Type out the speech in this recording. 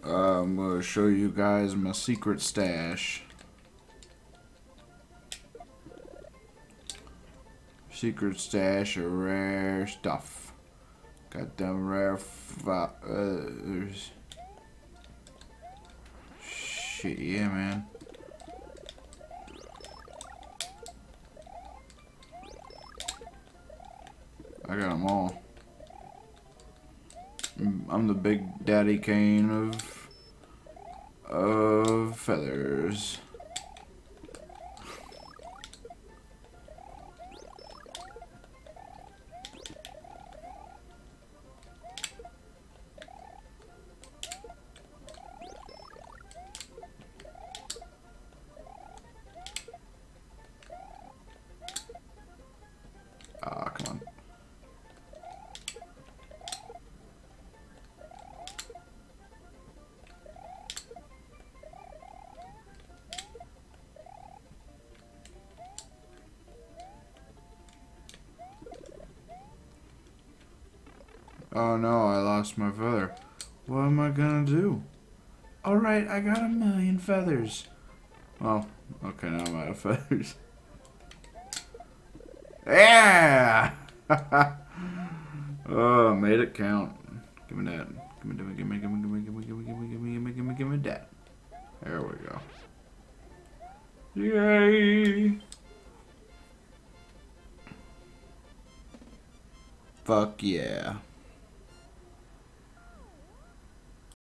I'm gonna show you guys my secret stash. Secret stash of rare stuff. Got them rare shit, yeah, man. I got them all. I'm the big daddy cane of feathers. Ah, come on. Oh no, I lost my feather. What am I gonna do? Alright, I got 1,000,000 feathers. Oh, okay, now I'm out of feathers. Yeah! Oh, made it count. Give me that. Give me that. There we go. Yay! Fuck yeah.